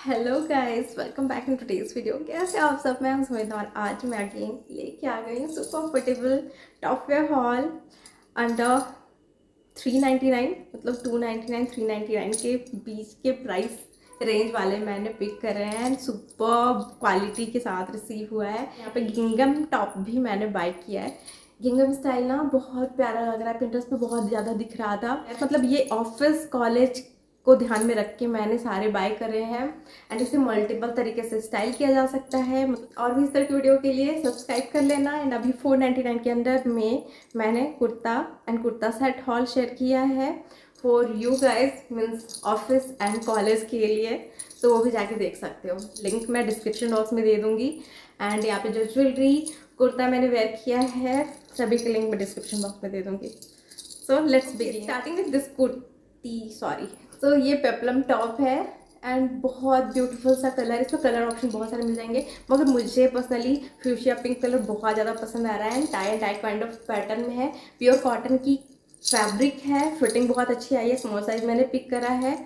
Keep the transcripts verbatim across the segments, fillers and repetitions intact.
Hello guys, welcome back in today's video. कैसे आप सब? मैं हूं सुमित और आज मैं अगेन लेके आ गई हूँ super comfortable top wear haul under three ninety nine, मतलब two ninety nine three ninety nine के बीच के प्राइस रेंज वाले मैंने पिक करे हैं एंड सुपर क्वालिटी के साथ रिसीव हुआ है। यहाँ पे गिंगम टॉप भी मैंने बाय किया है। गिंगम स्टाइल ना बहुत प्यारा लग रहा है, पिंटरेस्ट पे बहुत ज़्यादा दिख रहा था। मतलब ये ऑफिस कॉलेज को ध्यान में रख के मैंने सारे बाय करे हैं एंड इसे मल्टीपल तरीके से स्टाइल किया जा सकता है। और भी इस तरह की वीडियो के लिए सब्सक्राइब कर लेना। एंड अभी फोर नाइन्टी नाइन के अंदर में मैंने kurta and kurta set haul share किया है for you guys, means office and college के लिए, तो वो भी जाके देख सकते हो। लिंक मैं डिस्क्रिप्शन बॉक्स में दे दूंगी। एंड यहाँ पे जो ज्वेलरी कुर्ता मैंने वेयर किया है सभी के लिंक मैं डिस्क्रिप्शन बॉक्स में दे दूंगी। So let's begin. Starting with this kurti, sorry. तो ये पेप्लम टॉप है एंड बहुत ब्यूटीफुल सा कलर। इसमें कलर ऑप्शन बहुत सारे मिल जाएंगे, मगर मुझे पर्सनली फ्यूशिया पिंक कलर बहुत ज़्यादा पसंद आ रहा है and tie and tie kind of pattern में है। प्योर कॉटन की फैब्रिक है, फिटिंग बहुत अच्छी आई है। स्मॉल साइज मैंने पिक करा है।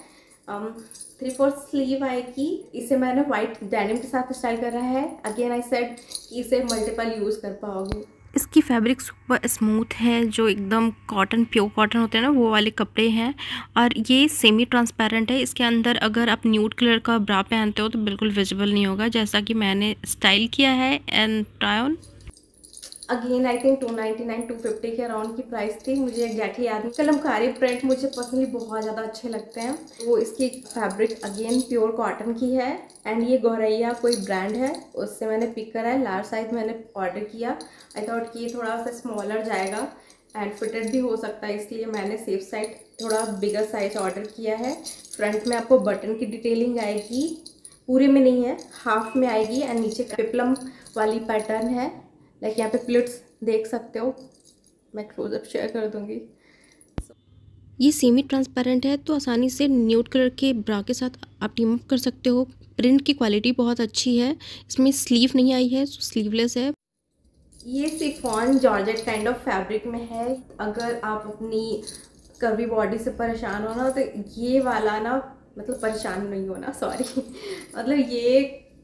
थ्री फोर्थ स्लीव आएगी। इसे मैंने वाइट डेनिम के साथ स्टाइल कर रहा है। अगेन आई सेड कि इसे मल्टीपल यूज़ कर पाओगे। इसकी फैब्रिक सुपर स्मूथ है, जो एकदम कॉटन प्योर कॉटन होते हैं ना वो वाले कपड़े हैं। और ये सेमी ट्रांसपेरेंट है। इसके अंदर अगर आप न्यूड कलर का ब्रा पहनते हो तो बिल्कुल विजिबल नहीं होगा, जैसा कि मैंने स्टाइल किया है and try on. Again I think two ninety nine two fifty के अराउंड की प्राइस थी, मुझे एग्जैक्टली याद नहीं। कलमकारी प्रिंट मुझे पर्सनली बहुत ज़्यादा अच्छे लगते हैं। वो इसकी फैब्रिक अगेन प्योर कॉटन की है एंड ये गौरैया कोई ब्रांड है, उससे मैंने पिक करा है। लार्ज साइज मैंने ऑर्डर किया। आई थॉट कि ये थोड़ा सा स्मॉलर जाएगा एंड फिटेड भी हो सकता है, इसलिए मैंने सेफ साइड थोड़ा बिगर साइज ऑर्डर किया है। फ्रंट में आपको बटन की डिटेलिंग आएगी, पूरे में नहीं है, हाफ में आएगी एंड नीचे पेप्लम वाली पैटर्न है। लाइक यहाँ पे प्लिट्स देख सकते हो, मैं क्लोजअप शेयर कर दूंगी। ये सेमी ट्रांसपेरेंट है तो आसानी से न्यूड कलर के ब्रा के साथ आप टीम अप कर सकते हो। प्रिंट की क्वालिटी बहुत अच्छी है। इसमें स्लीव नहीं आई है, स्लीवलेस है। ये chiffon georgette kind of fabric में है। अगर आप अपनी कर्वी बॉडी से परेशान हो ना, तो ये वाला ना, मतलब परेशान नहीं होना, सॉरी मतलब ये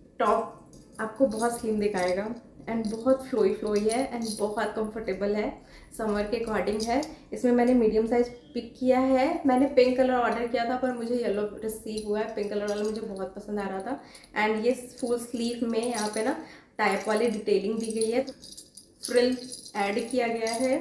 टॉप आपको बहुत स्लिम दिखाएगा एंड बहुत फ्लोई फ्लोई है एंड बहुत कंफर्टेबल है। समर के अकॉर्डिंग है। इसमें मैंने मीडियम साइज पिक किया है। मैंने पिंक कलर ऑर्डर किया था पर मुझे येलो रिसीव हुआ है। पिंक कलर वाला मुझे बहुत पसंद आ रहा था एंड ये फुल स्लीव में यहाँ पे ना टाइप वाली डिटेलिंग दी गई है, फ्रिल ऐड किया गया है।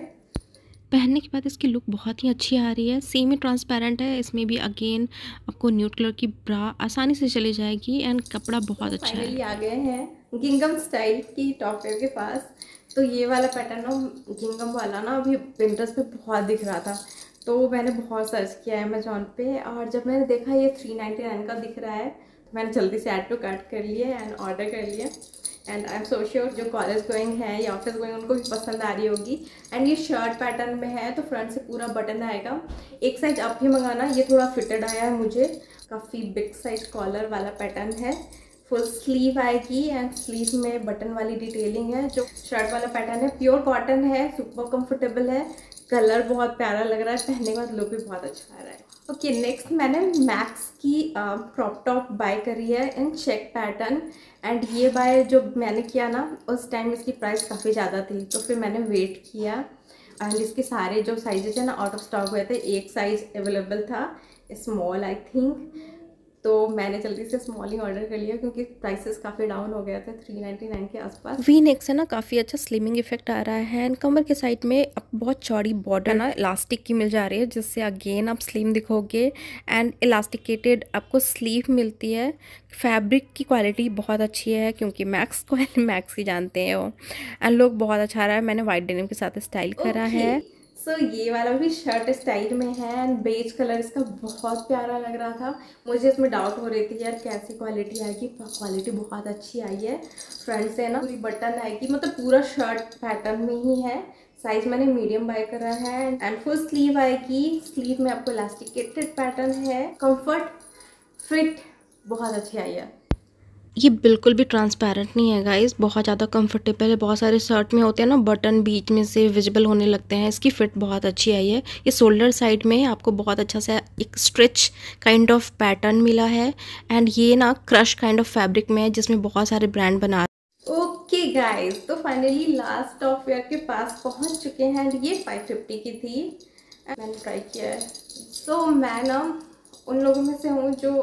पहनने के बाद इसकी लुक बहुत ही अच्छी आ रही है। सेमी ट्रांसपेरेंट है, इसमें भी अगेन आपको न्यूड कलर की ब्रा आसानी से चली जाएगी एंड कपड़ा बहुत तो अच्छा फाइनली है। आ गए हैं गिंगम स्टाइल की टॉप वेयर के पास। तो ये वाला पैटर्न ना, गिंगम वाला ना अभी विंटर्स पे बहुत दिख रहा था, तो मैंने बहुत सर्च किया है अमेजोन पे और जब मैंने देखा ये थ्री नाइन्टी नाइन का दिख रहा है तो मैंने जल्दी से ऐड टू कार्ट कर लिए एंड ऑर्डर कर लिए। And I am so sure जो कॉलेज गोइंग है या ऑफिस गोइंग उनको भी पसंद आ रही होगी। एंड ये शर्ट पैटर्न में है तो फ्रंट से पूरा बटन आएगा। एक साइज अप ही मंगाना, ये थोड़ा फिटेड आया है मुझे। काफ़ी बिग साइज कॉलर वाला पैटर्न है। फुल स्लीव आएगी एंड स्लीव में बटन वाली डिटेलिंग है। जो शर्ट वाला पैटर्न है प्योर कॉटन है, सुपर कंफर्टेबल है, कलर बहुत प्यारा लग रहा है, पहनने के बाद लुक भी बहुत अच्छा आ रहा है। ओके, नेक्स्ट मैंने मैक्स की क्रॉप टॉप बाय करी है इन चेक पैटर्न। एंड ये बाय जो मैंने किया ना, उस टाइम इसकी प्राइस काफ़ी ज़्यादा थी तो फिर मैंने वेट किया एंड इसके सारे जो साइजेज है ना आउट ऑफ स्टॉक हुए थे। एक साइज अवेलेबल था, स्मॉल आई थिंक, तो मैंने जल्दी से स्मॉल ही ऑर्डर कर लिया क्योंकि प्राइसेस काफ़ी डाउन हो गए थे थ्री नाइन्टी नाइन के आसपास। वी नेक से ना काफ़ी अच्छा स्लिमिंग इफेक्ट आ रहा है एंड कमर के साइड में अब बहुत चौड़ी बॉर्डर ना इलास्टिक की मिल जा रही है, जिससे अगेन आप स्लिम दिखोगे। एंड इलास्टिकेटेड आपको स्लीव मिलती है। फैब्रिक की क्वालिटी बहुत अच्छी है क्योंकि मैक्स को मैक्स ही जानते हैं वो। एंड लुक बहुत अच्छा आ रहा है। मैंने वाइट डेनिम के साथ स्टाइल करा ओके, है। सो so ये वाला भी शर्ट स्टाइल में है एंड बेज कलर इसका बहुत प्यारा लग रहा था। मुझे इसमें डाउट हो रही थी यार कैसी क्वालिटी आएगी, क्वालिटी बहुत अच्छी आई है। फ्रंट से ना पूरी बटन आएगी, मतलब पूरा शर्ट पैटर्न में ही है। साइज मैंने मीडियम बाय करा है एंड फुल स्लीव आएगी। स्लीव में आपको इलास्टिकेटेड पैटर्न है। कंफर्ट फिट बहुत अच्छी आई है। ये बिल्कुल भी ट्रांसपेरेंट नहीं है गाइस, बहुत ज़्यादा कंफर्टेबल है। बहुत सारे शर्ट में होते हैं ना बटन बीच में से विजिबल होने लगते हैं, इसकी फिट बहुत अच्छी आई है। ये शोल्डर साइड में आपको बहुत अच्छा सा एक स्ट्रिच काइंड ऑफ पैटर्न मिला है एंड ये ना क्रश काइंड ऑफ फैब्रिक में है जिसमें बहुत सारे ब्रांड बना। ओके गाइस, तो फाइनली लास्ट टॉप वेयर के पास पहुंच चुके हैं एंड ये फाइव फिफ्टी की थी। मैंने ट्राई किया है। सो so, मैं ना उन लोगों में से हूँ जो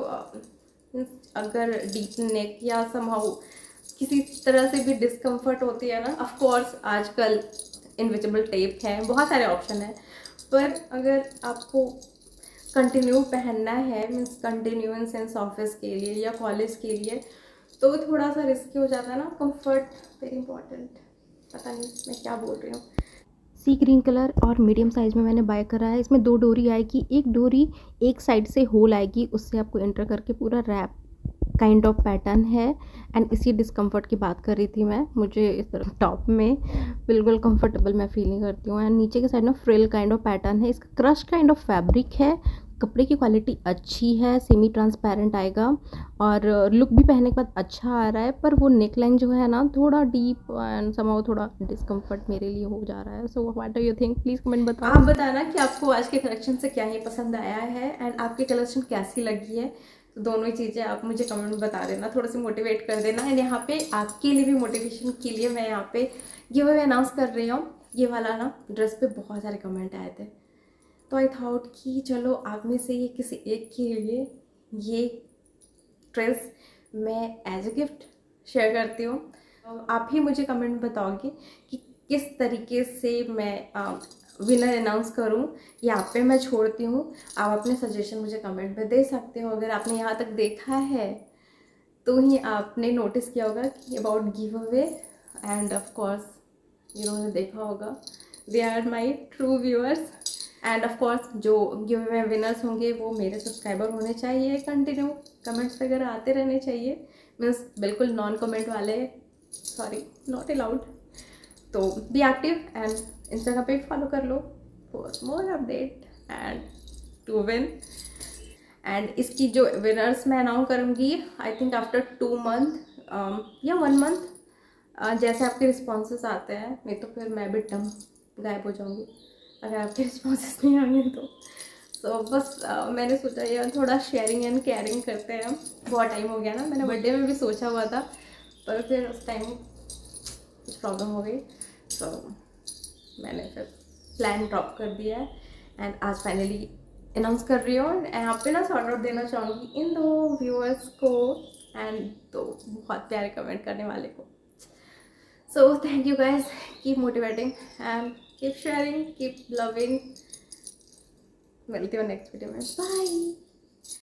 अगर डीप नेक या समहाउ किसी तरह से भी डिस्कम्फर्ट होती है ना, ऑफ कोर्स आजकल इनविजिबल टेप है, बहुत सारे ऑप्शन है, पर अगर आपको कंटिन्यू पहनना है, means continue in sense office के लिए या कॉलेज के लिए, तो थोड़ा सा रिस्की हो जाता है ना। Comfort very important. पता नहीं मैं क्या बोल रही हूँ। सी ग्रीन कलर और मीडियम साइज़ में मैंने बाय करा है। इसमें दो डोरी आएगी, एक डोरी एक साइड से होल आएगी, उससे आपको एंटर करके पूरा रैप काइंड ऑफ पैटर्न है। एंड इसी डिस्कम्फर्ट की बात कर रही थी मैं, मुझे इस तरह टॉप में बिल्कुल कंफर्टेबल मैं फील नहीं करती हूँ। एंड नीचे के साइड में फ्रिल काइंड ऑफ पैटर्न है, इसका क्रश काइंड ऑफ फैब्रिक है। कपड़े की क्वालिटी अच्छी है, सेमी ट्रांसपेरेंट आएगा और लुक भी पहनने के बाद अच्छा आ रहा है, पर वो नेक लाइन जो है ना थोड़ा डीप एंड समहाउ थोड़ा डिस्कम्फर्ट मेरे लिए हो जा रहा है। So what do you think, please comment बताओ। आप बताना कि आपको आज के कलेक्शन से क्या ही पसंद आया है एंड आपकी कलेक्शन कैसी लगी है। तो दोनों ही चीज़ें आप मुझे कमेंट में बता देना, थोड़ा सा मोटिवेट कर देना। एंड यहाँ पे आपके लिए भी मोटिवेशन के लिए मैं यहाँ पे गिव अवे अनाउंस कर रही हूँ। ये वाला ना ड्रेस पे बहुत सारे कमेंट आए थे, तो आई थॉट कि चलो आप में से ये किसी एक के लिए ये ड्रेस मैं एज ए गिफ्ट शेयर करती हूँ। आप ही मुझे कमेंट में बताओगे कि किस तरीके से मैं विनर अनाउंस करूँ, या आप पे मैं छोड़ती हूँ। आप अपने सजेशन मुझे कमेंट में दे सकते हो। अगर आपने यहाँ तक देखा है तो ही आपने नोटिस किया होगा कि about giveaway, and of course जिन्होंने देखा होगा they are my true viewers. And of course जो गिव अवे विनर्स होंगे वो मेरे सब्सक्राइबर होने चाहिए, कंटिन्यू कमेंट्स वगैरह आते रहने चाहिए, मीन्स बिल्कुल नॉन कमेंट वाले सॉरी नॉट अलाउड। तो बी एक्टिव एंड इंस्टाग्राम पे फॉलो कर लो for more update and to win. And इसकी जो विनर्स मैं अनाउंस करूँगी I think after two month या वन मंथ, uh, जैसे आपके रिस्पॉन्सेस आते हैं। नहीं तो फिर मैं भी डम गायब हो जाऊँगी अगर आपके रिस्पॉन्सेस नहीं आएंगे तो। सो so, बस uh, मैंने सोचा यार थोड़ा शेयरिंग एंड केयरिंग करते हैं। बहुत टाइम हो गया ना, मैंने बर्थडे में भी सोचा हुआ था पर फिर उस टाइम कुछ प्रॉब्लम हो गई, तो so, मैंने फिर प्लान ड्रॉप कर दिया है। एंड आज फाइनली अनाउंस कर रही हूँ। यहाँ पे ना शॉर्ट आउट देना चाहूँगी इन दो व्यूअर्स को एंड दो बहुत प्यारे कमेंट करने वाले को। So thank you guys, keep motivating and keep sharing, keep loving. मिलती हूँ नेक्स्ट वीडियो में, बाय।